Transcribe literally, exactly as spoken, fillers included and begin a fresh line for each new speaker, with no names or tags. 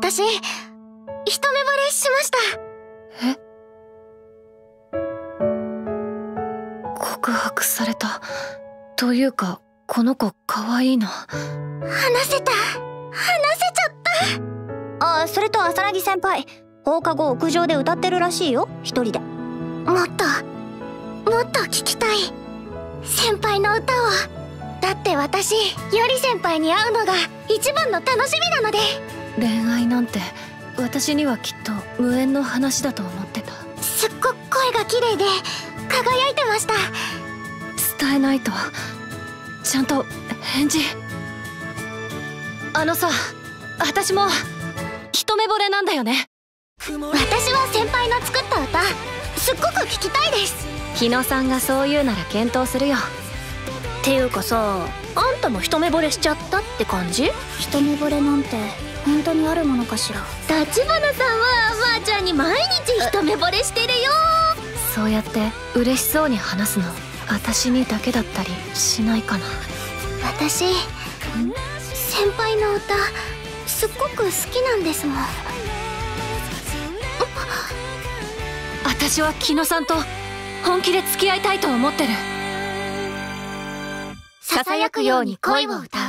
私、一目惚れしました。
え？告白された。というか、この子可愛いな。
話せた。話せちゃった。
あ、それと浅葱先輩、放課後屋上で歌ってるらしいよ、一人で。
もっと、もっと聞きたい。先輩の歌を。だって私、より先輩に会うのが一番の楽しみなので。
恋愛なんて、私にはきっと無縁の話だと思ってた。
すっごく声が綺麗で、輝いてました。
伝えないと。ちゃんと返事。あのさ、私も一目惚れなんだよね。
私は先輩の作った歌すっごく聞きたいです。
日野さんがそう言うなら検討するよ。
っていうかさ、あんたも一目惚れしちゃったって感じ？一目惚れなんて本当にあるものかしら。
立花さんはばあちゃんに毎日一目惚れしてるよ。
そうやって嬉しそうに話すの、私にだけだったりしないかな。
私、先輩の歌すっごく好きなんですもん。
私は日野さんと本気で付き合いたいと思ってる。
ささやくように恋を歌う。